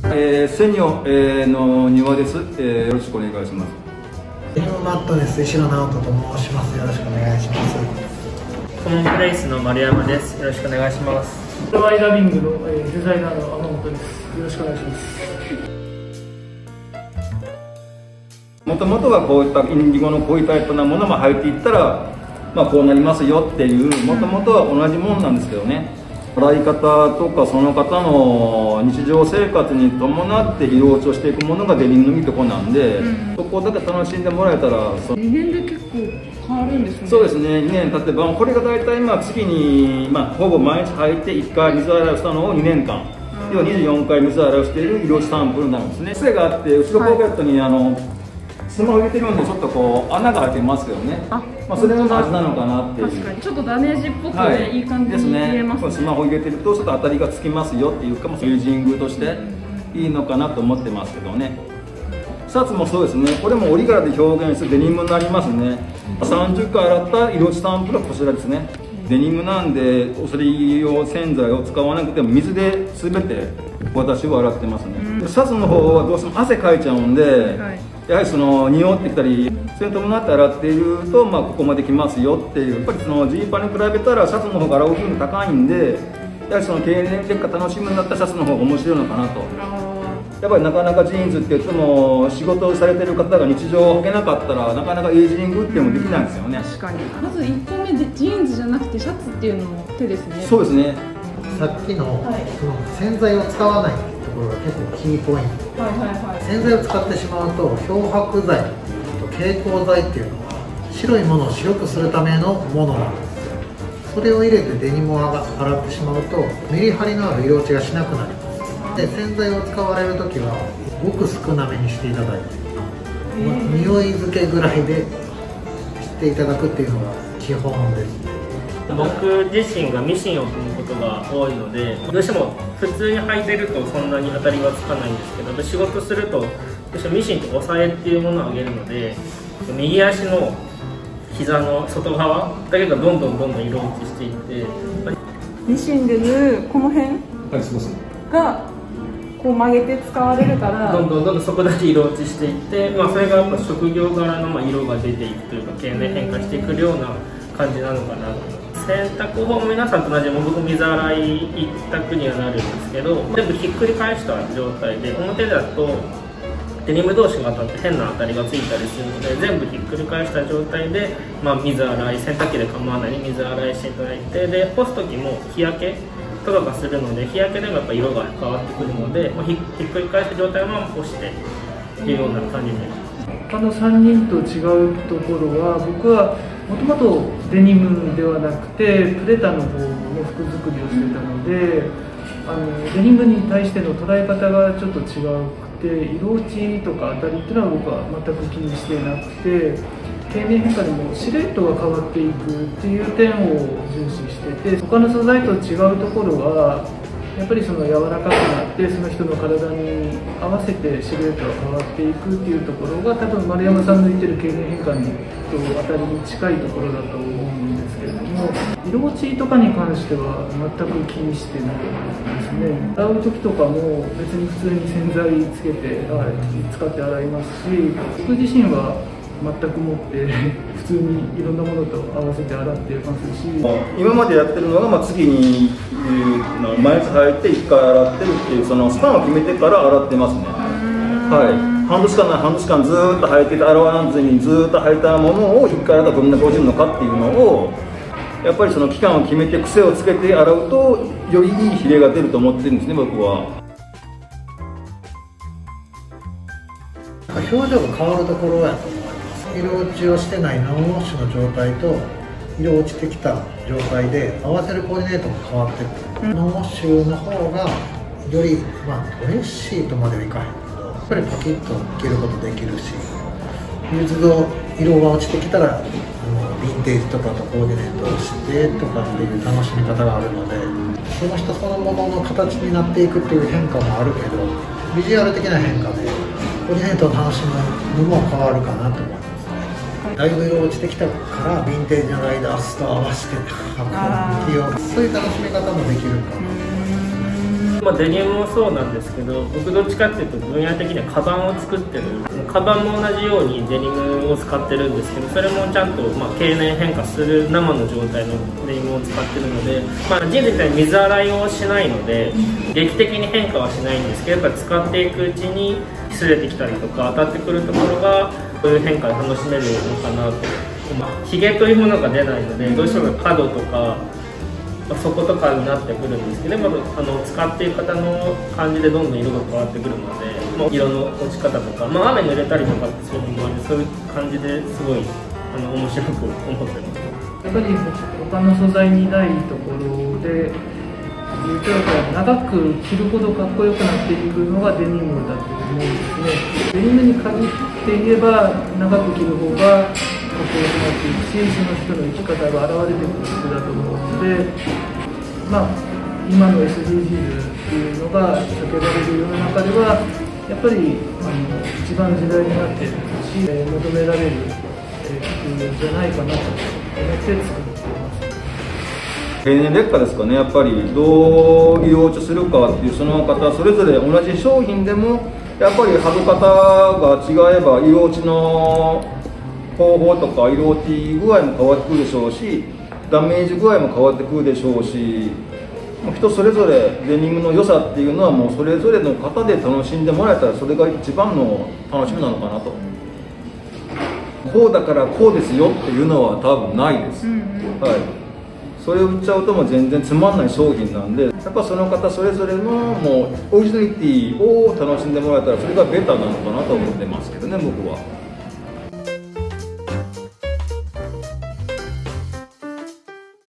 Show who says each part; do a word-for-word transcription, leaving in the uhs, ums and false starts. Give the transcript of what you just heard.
Speaker 1: えー、セニョ、えー、の庭です、えー。よろしくお願いします。
Speaker 2: デニムマットネス石野直人と申します。よろしくお願いします。
Speaker 3: コモンプレイスの丸山です。よろしくお願いします。
Speaker 4: ドバイラビングの、えー、デザイナーの天本です。よろしくお願いします。
Speaker 1: もともとはこういったインディゴのこういうタイプなものも入っていったら、まあ、こうなりますよっていうもともとは同じものなんですけどね、洗い方とかその方の日常生活に伴って色落ちをしていくものがデニムのいいとこなんで、うん、そこだけ楽しんでもらえたら
Speaker 5: にねんで結構変わるんですね。
Speaker 1: そうですね、にねん経ってばこれが大体まあ月に、まあ、ほぼ毎日履いていっかい水洗いをしたのをにねんかん、要はにじゅうよんかい水洗いをしている色落ちサンプルになるんですね。癖があって後ろポケットに、はい、あのスマホ入れてるんでちょっとこう穴が開いてますけどね、あ、まあ、それの味なのかなっていう。
Speaker 5: 確かにちょっとダメージっぽくて、はい、いい感じに見えますね。
Speaker 1: スマホ入れてるとちょっと当たりがつきますよっていうか、ユージングとしていいのかなと思ってますけどね。シャツもそうですね、これも折り柄で表現するデニムになりますね。さんじゅっかい洗った色落ちサンプルはこちらですね。デニムなんでお尻用洗剤を使わなくても水で全て私は洗ってますね。うん、シャツの方はどうしても汗かいちゃうんで、はい、やはりその匂ってきたりそれに伴って洗っていると、まあ、ここまで来ますよっていう。やっぱりそのジーパンに比べたらシャツの方が洗う頻度高いんで、やはりその経年劣化楽しむんだったらシャツの方が面白いのかなと。やっぱりなかなかジーンズって言っても仕事をされてる方が日常を履けなかったらなかなかエイジングっていうのもできないんですよね。
Speaker 5: 確かに。まずいっこめでジーンズじゃなくてシャツっていうのも手ですね。
Speaker 1: そうですね。
Speaker 2: さっきの、はい、その洗剤を使わないっていうところが結構キーポイント。はいはいはい。洗剤を使ってしまうと漂白剤と蛍光剤っていうのは白いものを白くするためのものなんですよ。それを入れてデニムを洗ってしまうとメリハリのある色落ちがしなくなります。で洗剤を使われるときはごく少なめにしていただいて、えー、匂い付けぐらいでしていただくっていうのが基本です。
Speaker 3: 僕自身がミシンを踏むことが多いので、どうしても普通に履いてるとそんなに当たりはつかないんですけど、仕事するとどうしてもミシンって押さえっていうものを上げるので、右足の膝の外側だけがどんどんどんどん色落ちしていって、
Speaker 5: ミシンで縫うこの辺がこう曲げて使われるから
Speaker 3: どんどんどんどんそこだけ色落ちしていって、まあ、それがやっぱ職業柄のまあ色が出ていくというか経年変化してくるような感じなのかなと思います。洗濯法も皆さんと同じ僕水洗い一択にはなるんですけど、全部ひっくり返した状態で表だとデニム同士が当たって変な当たりがついたりするので、全部ひっくり返した状態で、まあ、水洗い洗濯機で構わないに水洗いしていただいて、で干す時も日焼けとかがするので、日焼けでもやっぱ色が変わってくるので、まあ、ひ, ひっくり返した状態のまま干してっていうような感じになります。
Speaker 4: 他のさんにんと違うところは、僕はもともとデニムではなくてプレタの方の服作りをしてたので、あのデニムに対しての捉え方がちょっと違くて、色落ちとか当たりっていうのは僕は全く気にしてなくて、経年変化でもシルエットが変わっていくっていう点を重視してて、他の素材と違うところはやっぱりその柔らかくなってその人の体に合わせてシルエットが変わっていくっていうところが、多分丸山さんの言ってる経年変化にと当たりに近いところだと思うんですけれども、色落ちとかに関しては全く気にしてないですね。洗う時とかも別に普通に洗剤つけて使って洗いますし、僕自身は全くもって普通にいろんなものと合わせて洗ってますし、
Speaker 1: 今までやってるのが、まあ、次に、えー、毎日履いていっかい洗ってるっていうそのスパンを決めてから洗ってますね。はい、半年間なら半年間ずーっと履いてて洗わずにずーっと履いたものをいっかい洗ったらどんなに落ちるのかっていうのをやっぱりその期間を決めて癖をつけて洗うとよりいい比例が出ると思ってるんですね、僕は。
Speaker 2: 表情が変わるところやと思います。色落ちをしてないノンウォッシュの状態と色落ちてきた状態で合わせるコーディネートも変わってくる、うん、ノンウォッシュの方がより、まあ、ドレッシーとまではいかへんけどやっぱりパキッと着ることできるし、水の色が落ちてきたらあのヴィンテージとかとコーディネートをしてとかっていう楽しみ方があるので、その人そのものの形になっていくっていう変化もあるけど、ビジュアル的な変化でコーディネートを楽しむのも変わるかなと思います。だいぶ色落ちてきたからヴィンテージのライダースと合わせて履くっていうそういう楽しみ方もできるかなと思いますね。
Speaker 3: まあ、デニムもそうなんですけど、僕どっちかっていうと分野的にはカバンを作ってる、カバンも同じようにデニムを使ってるんですけど、それもちゃんとまあ経年変化する生の状態のデニムを使ってるので、まあ、人生みたいに水洗いをしないので劇的に変化はしないんですけど、やっぱ使っていくうちに擦れてきたりとか当たってくるところがそういう変化で楽しめるのかなと。まあ、ヒゲというものが出ないのでどうしても角とか底とかになってくるんですけど、あの使っている方の感じでどんどん色が変わってくるので、まあ、色の落ち方とか、まあ、雨濡れたりとかってそういうのもある、そういう感じですごいあの面白く思ってます。
Speaker 4: やっぱり他の素材にないところで言うと、長く着るほどかっこよくなっていくのがデニムだと思うんですね。デニムに限って言えば長く着る方がかっこよくなっていくし、その人の生き方が現れてくる服だと思うので、まあ、今の エスディージーズ っていうのが叫ばれる世の中ではやっぱりあの一番時代になっているし、えー、求められる、えー、服じゃないかなと思って作っています。
Speaker 1: 経年劣化ですかね、やっぱりどう色落ちするかっていう、その方それぞれ同じ商品でもやっぱり剥ぐ方が違えば色落ちの方法とか色落ち具合も変わってくるでしょうし、ダメージ具合も変わってくるでしょうし、人それぞれデニムの良さっていうのはもうそれぞれの方で楽しんでもらえたらそれが一番の楽しみなのかなと。こうだからこうですよっていうのは多分ないです、うんうん、はい、それを売っちゃうともう全然つまんない商品なんで、やっぱその方それぞれのもうオリジナリティを楽しんでもらえたらそれがベターなのかなと思ってますけどね、僕は。